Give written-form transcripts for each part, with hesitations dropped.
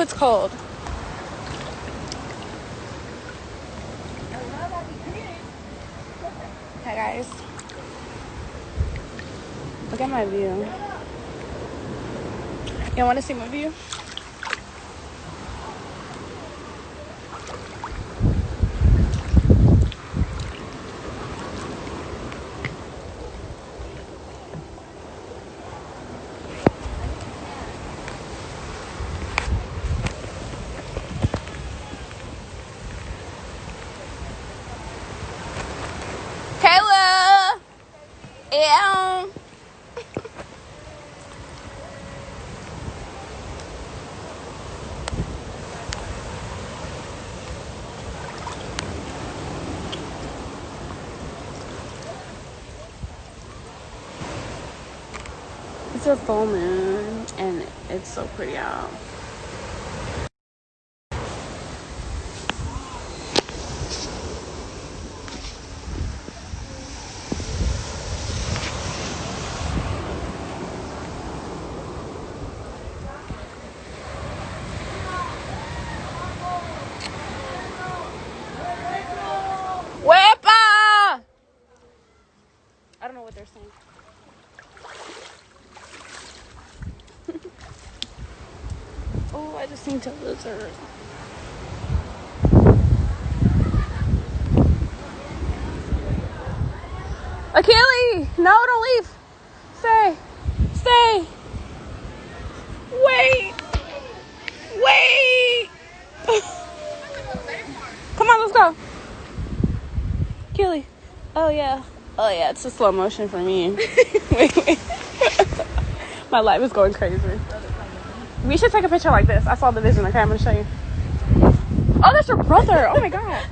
it's cold. Hi guys. Look at my view. You want to see my view? Kayla! Yeah. It's a full moon and it's so pretty out. Wepa! I don't know what they're saying. Oh, I just seen a lizard. Achilles! No, don't leave. Stay. Stay. Wait. Wait. Come on, let's go. Achilles. Oh, yeah. Oh, yeah, it's a slow motion for me. Wait. My life is going crazy. We should take a picture like this. I saw the vision. Okay, I'm going to show you. Oh, that's your brother. Oh, my God.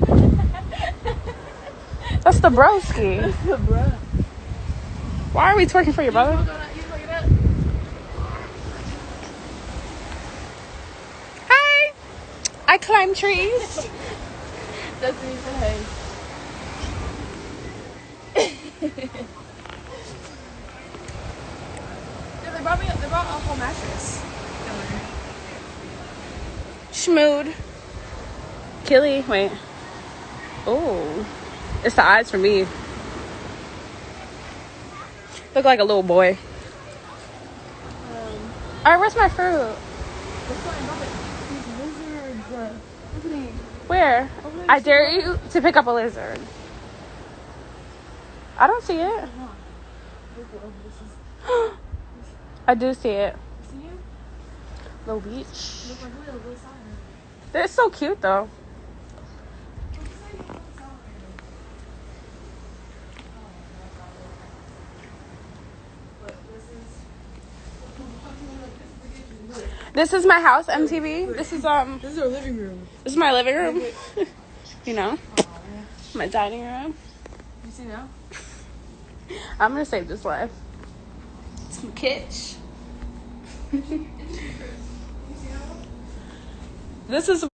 That's the broski. That's the bro. Why are we twerking for your brother? Hi. I climb trees. That's what he said. Yeah, they brought a whole mattress. Schmood. Killy. Wait. Oh. It's the eyes for me. Look like a little boy. Alright, where's my fruit? Where? I dare you to pick up a lizard. I don't see it. I do see it. Little beach. They're so cute though. This is my house, MTV. This is This is our living room. This is my living room. You know, my dining room. You see now? I'm gonna save this life. Some kitsch. This is